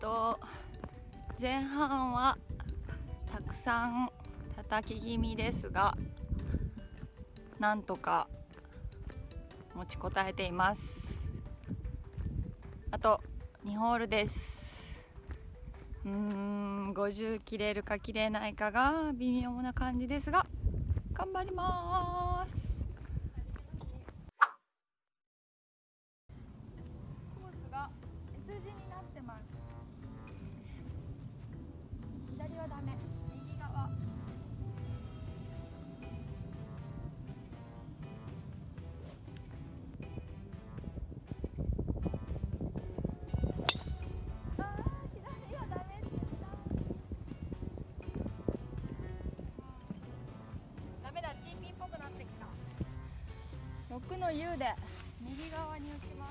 前半はたくさん叩き気味ですが、なんとか持ちこたえています。あと2ホールです。50切れるか切れないかが微妙な感じですが、頑張ります。コースが S 字になってます。左はダメ、右側。6の U で右側に打ちます。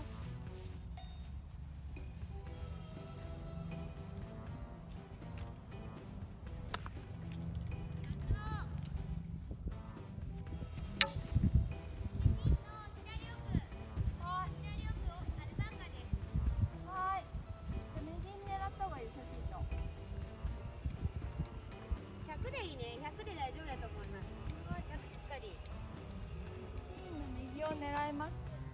はい、右に狙った方がいい。 100でいいね。100で大丈夫だと思います。100しっかり。 右を狙います。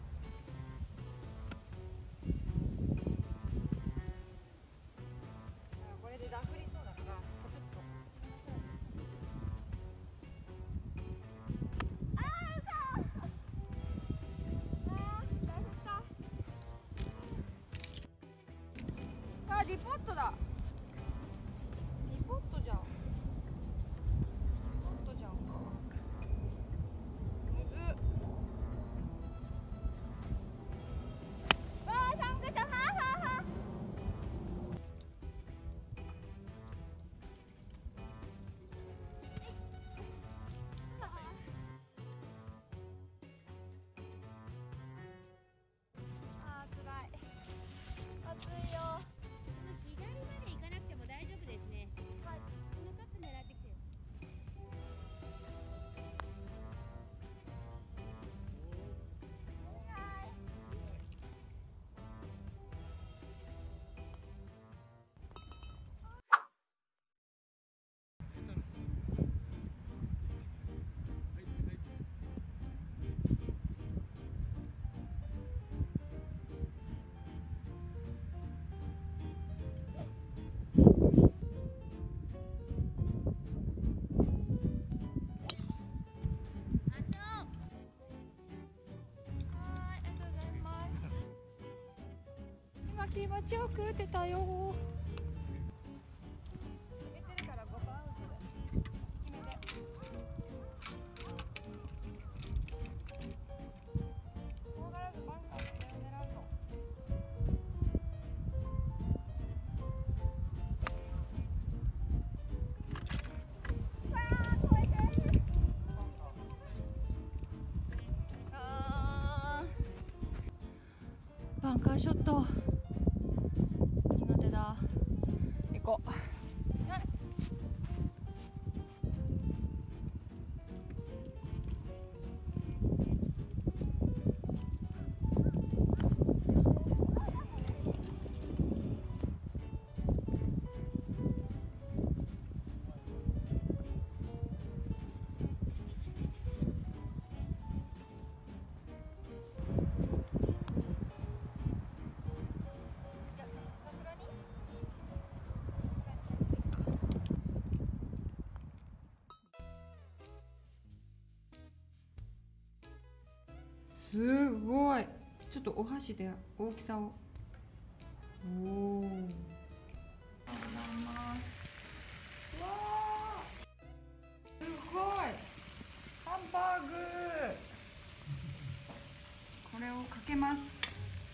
これでダフりそうだから、ちょっと。 リポットだ。リポットじゃん。リポットじゃんか。むずっ。サンクション、はは。つらい。暑いよ。 左まで行かなくても大丈夫ですね。はい。このカップ狙ってきてよ。 気持ちよく打てたよ。バンカーショット苦手だ。行こう。すごい。ちょっとお箸で大きさを。おお。ありがとうございます。わあ。すごい。ハンバーグ。これをかけます。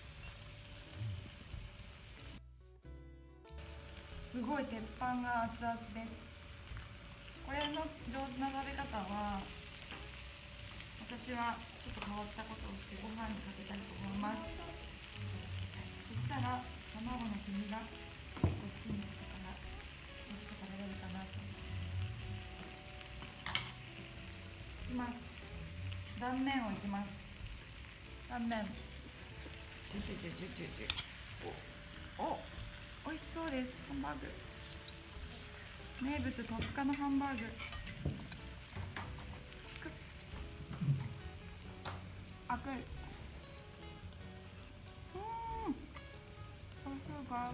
すごい鉄板が熱々です。これの上手な食べ方は、私はちょっと変わったことをしてご飯にかけたいと思います。そしたら卵の黄身がこっちにつくから美味しく食べれるかなと思います。断面をいきます。断面。お、 美味しそうです。ハンバーグ名物戸塚のハンバーグ。熱い。おいしいか。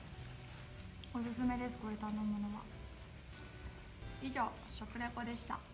おすすめです、これ頼むのは。以上食レポでした。